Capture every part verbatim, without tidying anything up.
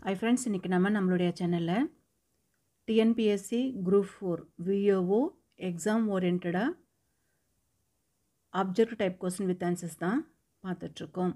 Hi friends, இன்றைக்கி நம்ம நம்மளுடைய சேனலில் TNPSC group four VAO exam ஓரியன்டாக object type question with answers தான் பார்த்துட்ருக்கோம்.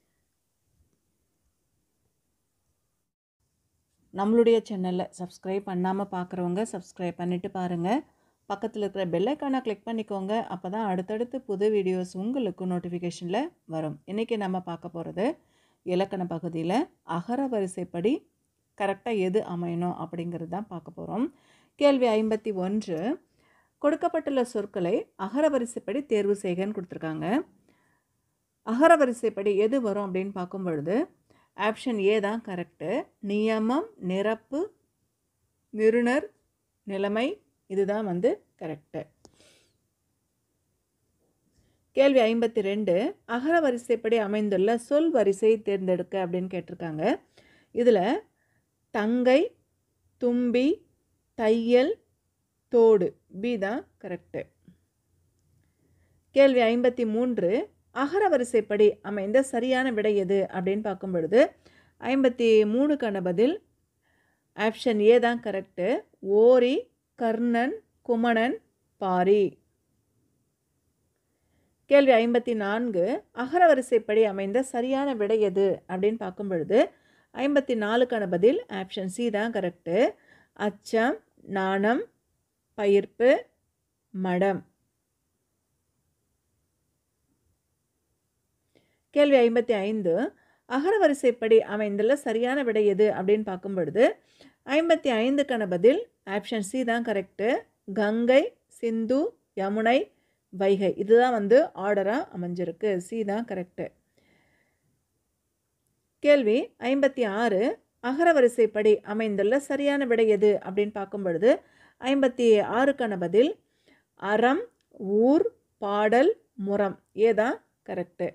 நம்மளுடைய சேனலில் சப்ஸ்கிரைப் பண்ணாமல் பார்க்குறவங்க சப்ஸ்கிரைப் பண்ணிவிட்டு பாருங்கள். பக்கத்தில் இருக்கிற பெல் ஐக்கானை கிளிக் பண்ணிக்கோங்க. அப்போ தான் அடுத்தடுத்து புது வீடியோஸ் உங்களுக்கு நோட்டிஃபிகேஷனில் வரும். இன்றைக்கி நம்ம பார்க்க போகிறது இலக்கண பகுதியில் அகர வரிசைப்படி கரெக்டாக எது அமையணும் அப்படிங்கிறது தான் பார்க்க போகிறோம். கேள்வி ஐம்பத்தி ஒன்று, கொடுக்கப்பட்டுள்ள சொற்களை அகர வரிசைப்படி தேர்வு செய்கன்னு கொடுத்துருக்காங்க. அகர வரிசைப்படி எது வரும் அப்படின்னு பார்க்கும் பொழுது ஆப்ஷன் ஏ தான் கரெக்டு. நியமம், நிரப்பு, நிருணர், நிலைமை, இதுதான் வந்து கரெக்டு. கேள்வி ஐம்பத்தி ரெண்டு, அகர வரிசைப்படி அமைந்துள்ள சொல் வரிசை தேர்ந்தெடுக்க அப்படின்னு கேட்டிருக்காங்க. இதில் தங்கை, தும்பி, தையல், தோடு, பி தான் கரெக்டு. கேள்வி ஐம்பத்தி மூன்று, அகர வரிசைப்படி அமைந்த சரியான விடை எது அப்படின்னு பார்க்கும் பொழுது ஐம்பத்தி மூணுக்கான பதில் ஆப்ஷன் ஏ தான் கரெக்டு. ஓரி, கர்ணன், குமணன், பாரி. கேள்வி ஐம்பத்தி நான்கு, அகர வரிசைப்படி அமைந்த சரியான விடை எது அப்படின்னு பார்க்கும் பொழுது ஐம்பத்தி நாலுக்கான பதில் ஆப்ஷன் சி தான் கரெக்டு. அச்சம், நாணம், பயிர்ப்பு, மடம். கேள்வி ஐம்பத்தி ஐந்து, அகர வரிசைப்படி அமைந்துள்ள சரியான விடை எது அப்படின்னு பார்க்கும் பொழுது ஐம்பத்தி ஐந்துக்கான பதில் ஆப்ஷன் சி தான் கரெக்டு. கங்கை, சிந்து, யமுனை, வைகை, இதுதான் வந்து ஆர்டராக அமைஞ்சிருக்கு. சி தான் கரெக்டு. கேள்வி ஐம்பத்தி ஆறு, அகர வரிசைப்படி அமைந்துள்ள சரியான விடை எது அப்படின்னு பார்க்கும் பொழுது ஐம்பத்தி ஆறுக்கான பதில் அறம், ஊர், பாடல், முறம், ஏதான் கரெக்டு.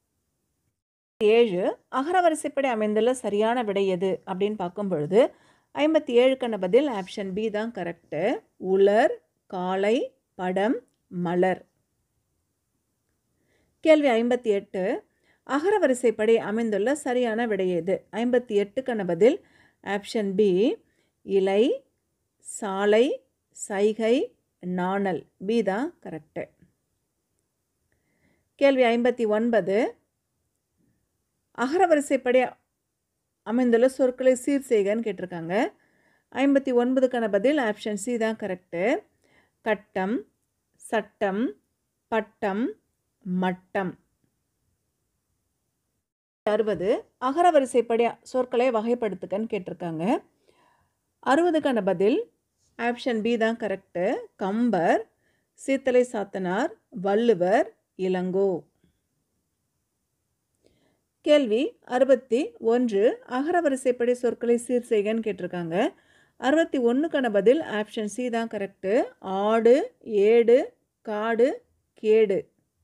ஏழு, அகர வரிசைப்படி அமைந்துள்ள சரியான விடை எது அப்படின்னு பார்க்கும் பொழுது ஐம்பத்தி ஏழுக்கான பதில் ஆப்ஷன் பி தான் கரெக்டு. உலர், காளை, படம், மலர். கேள்வி ஐம்பத்தி எட்டு, அகர வரிசைப்படி அமைந்துள்ள சரியான விடை எது? ஐம்பத்தி எட்டுக்கான பதில் ஆப்ஷன் பி இலை, சாலை, சைகை, நாணல், பி தான் கரெக்டு. கேள்வி ஐம்பத்தி ஒன்பது, அகர வரிசைப்படி அமைந்துள்ள சொற்களை சீர் செய்கன்னு கேட்டிருக்காங்க. ஐம்பத்தி ஒன்பதுக்கான பதில் ஆப்ஷன் சி தான் கரெக்டு. கட்டம், சட்டம், பட்டம், மட்டம். அறுபது, அகர வரிசைப்படி சொற்களை வகைப்படுத்துக்கன்னு கேட்டிருக்காங்க. அறுபதுக்கான பதில் ஆப்ஷன் பி தான் கரெக்டு. கம்பர், சீத்தலை சாத்தனார், வள்ளுவர், இளங்கோ. கேள்வி அறுபத்தி ஒன்று, அகர வரிசைப்படி சொற்களை சீர் செய்கன்னு கேட்டிருக்காங்க. அறுபத்தி ஒன்றுக்கான பதில் ஆப்ஷன் சி தான் கரெக்டு. ஆடு, ஏடு, காடு, கேடு.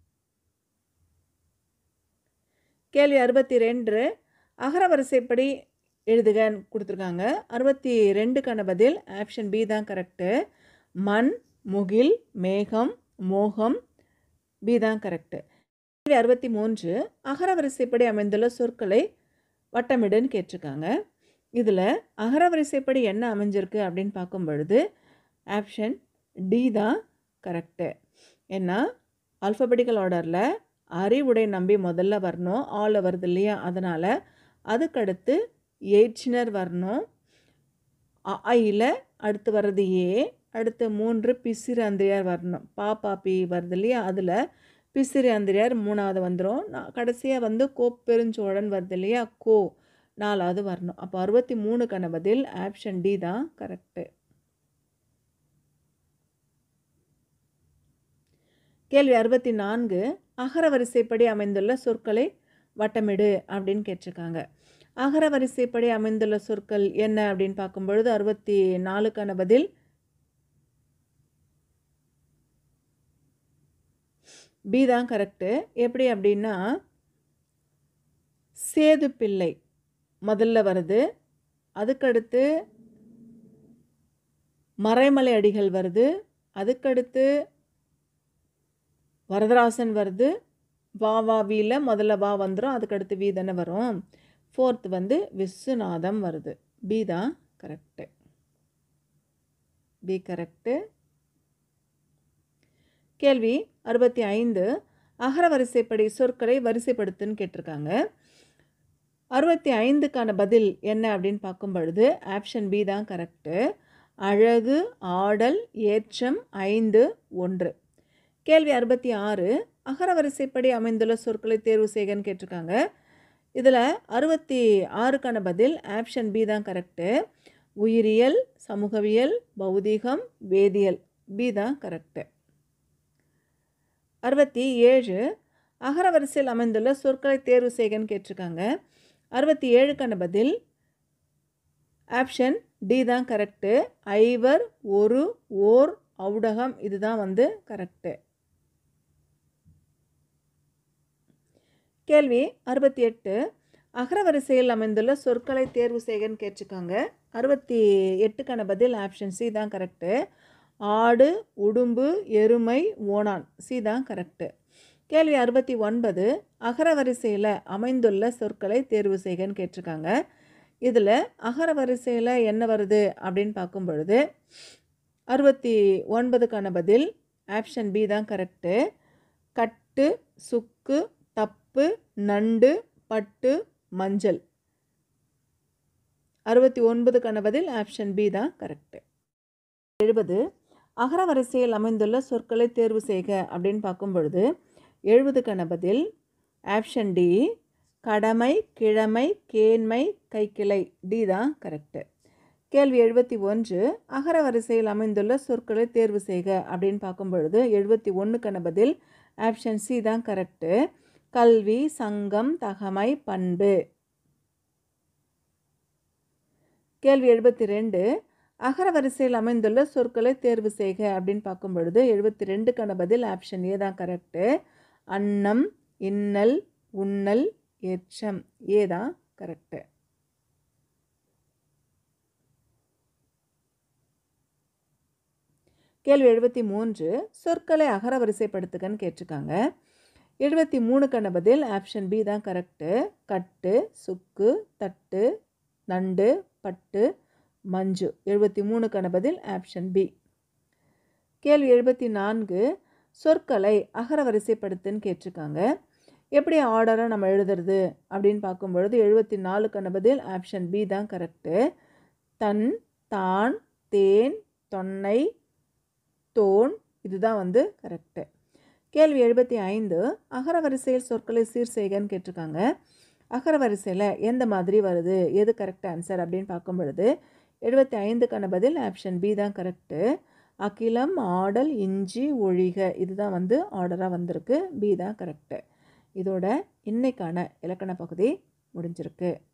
கேள்வி அறுபத்தி ரெண்டு, அகர வரிசைப்படி எழுதுகன்னு கொடுத்துருக்காங்க. அறுபத்தி ரெண்டுக்கான பதில் ஆப்ஷன் பி தான் கரெக்டு. மண், முகில், மேகம், மோகம், பி தான் கரெக்டு. கேள்வி அறுபத்தி மூன்று, அகர வரிசைப்படி அமைந்துள்ள சொற்களை வட்டமிடுன்னு கேட்டிருக்காங்க. இதில் அகர வரிசைப்படி என்ன அமைஞ்சிருக்கு அப்படின்னு பார்க்கும் பொழுது ஆப்ஷன் டி தான் கரெக்டு. ஏன்னா ஆல்ஃபபெட்டிக்கல் ஆர்டரில் அறிவுடை நம்பி முதல்ல வரணும், ஆள வருது இல்லையா, அதனால் அதுக்கடுத்து எயிட்சினர் வரணும். ஐயில் அடுத்து வர்றது ஏ, அடுத்து மூன்று பிசிறு அந்திரியார் வரணும். பா பாப்பி வருது இல்லையா, அதில் பிசிறு அந்திரியார் மூணாவது வந்துடும். கடைசியாக வந்து கோப்பெருஞ்சோழன் வருது இல்லையா, கோ நாலாவது வரணும். அப்போ அறுபத்தி மூணுக்கான பதில் ஆப்ஷன் டி தான் கரெக்டு. கேள்வி அறுபத்தி நான்கு, அகர வரிசைப்படி அமைந்துள்ள சொற்களை வட்டமிடு அப்படின்னு கேட்டிருக்காங்க. அகர வரிசைப்படி அமைந்துள்ள சொற்கள் என்ன அப்படின்னு பார்க்கும் பொழுது அறுபத்தி நாலுக்கான பதில் பி தான் கரெக்டு. எப்படி அப்படின்னா சேது பிள்ளை முதல்ல வருது, அதுக்கடுத்து மறைமலை அடிகள் வருது, அதுக்கடுத்து வரதராசன் வருது, வா வா வீல முதல்ல வா வந்துடும், அதுக்கடுத்து வீ தானே வரும். ஃபோர்த் வந்து விஸ்வநாதம் வருது. பி தான் கரெக்டு. B correct. கேள்வி அறுபத்தி ஐந்து அகர வரிசைப்படி சொற்களை வரிசைப்படுத்துன்னு கேட்டிருக்காங்க. அறுபத்தி ஐந்துக்கான பதில் என்ன அப்படின்னு பார்க்கும் பொழுது ஆப்ஷன் பி தான் கரெக்டு. அழகு, ஆடல், ஏற்றம், ஐந்து, ஒன்று. கேள்வி அறுபத்தி ஆறு அகர வரிசைப்படி அமைந்துள்ள சொற்களை தேர்வு செய்கன்னு கேட்டிருக்காங்க. இதில் அறுபத்தி ஆறுக்கான பதில் ஆப்ஷன் பி தான் கரெக்டு. உயிரியல், சமூகவியல், பௌதீகம், வேதியியல், பி தான் கரெக்டு. அறுபத்தி ஏழு அகர வரிசையில் அமைந்துள்ள சொற்களை தேர்வு செய்கன்னு கேட்டிருக்காங்க. அறுபத்தி ஏழுக்கான பதில் ஆப்ஷன் டி தான் கரெக்டு. ஐவர், ஒரு, ஓர், ஔடகம், இதுதான் வந்து கரெக்டு. கேள்வி அறுபத்தி எட்டு அகர வரிசையில் அமைந்துள்ள சொற்களை தேர்வு செய்கன்னு கேட்டிருக்காங்க. அறுபத்தி எட்டுக்கான பதில் ஆப்ஷன் சி தான் கரெக்டு. ஆடு, உடும்பு, எருமை, ஓணான், சி தான் கரெக்டு. கேள்வி அறுபத்தி ஒன்பது அகர வரிசையில் அமைந்துள்ள சொற்களை தேர்வு செய்கன்னு கேட்டிருக்காங்க. இதில் அகர வரிசையில் என்ன வருது அப்படின்னு பார்க்கும் பொழுது அறுபத்தி ஒன்பதுக்கான பதில் ஆப்ஷன் பி தான் கரெக்டு. கட்டு, சுக்கு, தப்பு, நண்டு, பட்டு, மஞ்சள், அறுபத்தி ஒன்பதுக்கான பதில் ஆப்ஷன் பி தான் கரெக்டு. எழுபது அகர வரிசையில் அமைந்துள்ள சொற்களை தேர்வு செய்க அப்படின்னு பார்க்கும் பொழுது எழுபதுக்கான பதில் ஆப்ஷன் டி. கடமை, கிழமை, கேண்மை, கைக்கிளை, டி தான் கரெக்டு. கேள்வி எழுபத்தி ஒன்று அகர வரிசையில் அமைந்துள்ள சொற்களை தேர்வு செய்க அப்படின்னு பார்க்கும் பொழுது எழுபத்தி ஒன்றுக்கான பதில் ஆப்ஷன் சி தான் கரெக்டு. கல்வி, சங்கம், தகமை, பண்பு. கேள்வி எழுபத்தி ரெண்டு அகர வரிசையில் அமைந்துள்ள சொற்களை தேர்வு செய்க அப்படின்னு பார்க்கும் பொழுது எழுபத்தி ரெண்டுக்கான பதில் ஆப்ஷன் ஏ தான் கரெக்டு. அன்னம், இன்னல், உண்ணல், ஏற்றம், ஏ தான் கரெக்டு. கேள்வி எழுபத்தி மூன்று சொற்களை அகர வரிசைப்படுத்துகன்னு கேட்டிருக்காங்க. எழுபத்தி மூணுக்கான பதில் ஆப்ஷன் பி தான் கரெக்டு. கட்டு, சுக்கு, தட்டு, நண்டு, பட்டு, மஞ்சு, எழுபத்தி மூணுக்கான பதில் ஆப்ஷன் பி. கேள்வி எழுபத்தி நான்கு சொற்களை அகர வரிசைப்படுத்துன்னு கேட்டிருக்காங்க. எப்படி ஆர்டராக நம்ம எழுதுறது அப்படின்னு பார்க்கும் பொழுது எழுபத்தி நாலுக்கான பதில் ஆப்ஷன் பி தான் கரெக்டு. தன், தான், தேன், தொன்னை, தோன், இதுதான் வந்து கரெக்டு. கேள்வி எழுபத்தி ஐந்து அகர வரிசையில் சொற்களை சீர் செய்கன்னு கேட்டிருக்காங்க. அகர வரிசையில் எந்த மாதிரி வருது, எது கரெக்ட் ஆன்சர் அப்படின்னு பார்க்கும் பொழுது எழுபத்தி ஐந்துக்கான பதில் ஆப்ஷன் பி தான் கரெக்டு. அகிலம், ஆடல், இஞ்சி, ஒழிக, இதுதான் வந்து ஆர்டராக வந்திருக்கு. பி தான் கரெக்டு. இதோட இன்னைக்கான இலக்கண பகுதி முடிஞ்சிருக்கு.